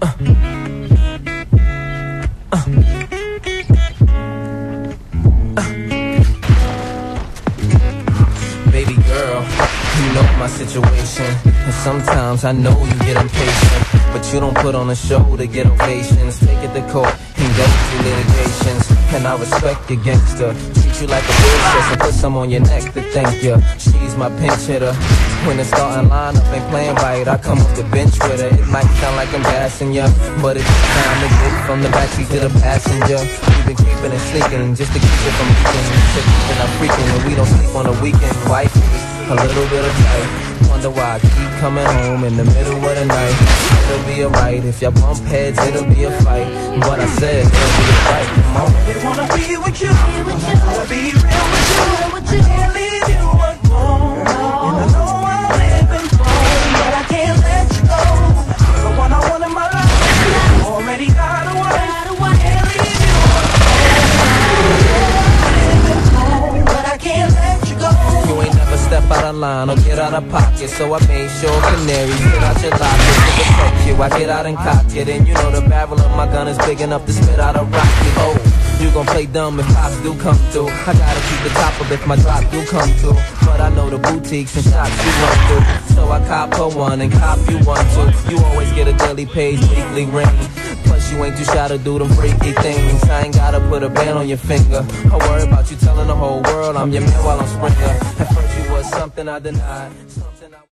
Baby girl, you know my situation, and sometimes I know you get impatient, but you don't put on a show to get ovations. Take it to court and go through litigations, and I respect your gangster. Treat you like a princess and put some on your neck to thank you. She's my pinch hitter. When the starting lineup ain't playing right, I come off the bench with her. It might sound like I'm gassing ya, but it's time to get from the backseat to the passenger. We've been creeping and sneaking just to keep it from leaking. And I'm freaking and we don't sleep on the weekend. Wife, a little bit of tight. Wonder why I keep coming home in the middle of the night. It'll be alright if y'all bump heads, it'll be a fight. But I said it'll be a fight. Come on. I really wanna be with you. I wanna be real with you. I can't leave you alone. And I know I'm living wrong, but I can't let you go. You're the one I want in my life. Already got a wife. Can't leave you alone. But I can't let you go. You ain't never step out of line or get out of pocket, so I made sure canaries get out your locket to protect you. I get out and cock it, and you know the barrel of my gun is big enough to spit out a rocket. Oh, you gon' play dumb if pops do come through. I gotta keep the top up if my drop do come through. But I know the boutiques and shops you run through, so I cop her one and cop you one too. You always get a daily page, weekly ring. Plus you ain't too shy to do them freaky things. I ain't gotta put a band on your finger. I worry about you telling the whole world I'm your man while I'm Springer. At first you was something I denied.